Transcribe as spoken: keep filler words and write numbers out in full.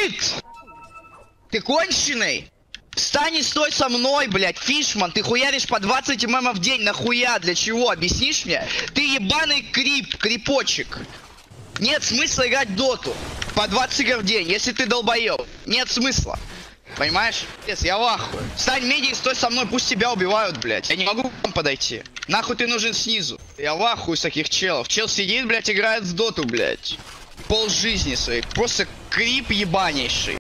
Бит! Ты конченый? Встань и стой со мной, блядь, Фишман, ты хуяришь по двадцать мм в день, нахуя, для чего, объяснишь мне? Ты ебаный крип, крипочек. Нет смысла играть в доту по двадцать игр в день, если ты долбоёб. Нет смысла. Понимаешь? Я в ахуе. Встань меди и стой со мной, пусть тебя убивают, блядь. Я не могу к вам подойти. Нахуй ты нужен снизу. Я в ахуе с таких челов. Чел сидит, блядь, играет в доту, блядь. Пол жизни своей. Просто крип ебанейший.